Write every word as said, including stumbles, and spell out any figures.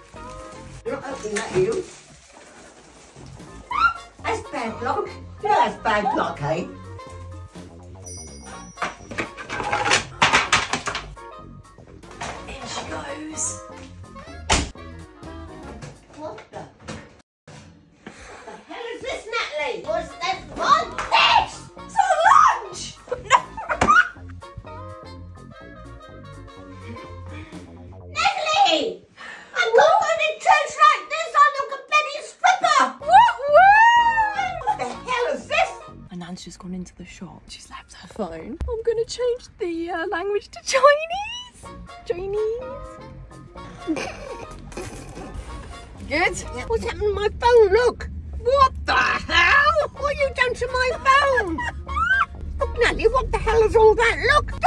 You're not opening that, you. That's bad luck. You know that's bad luck, eh? In she goes. What the? The hell is this, Natalie? What's that? What's this? It's our lunch! Natalie! I'm not going to church like this. I look a bloody stripper. What? What the hell is this? My nan's just gone into the shop. She's left her phone. I'm going to change the uh, language to Chinese. Chinese. Good? Yeah, what's happened to my phone? Look. What the hell? What have you done to my phone? Look, Natalie, what the hell is all that? Look.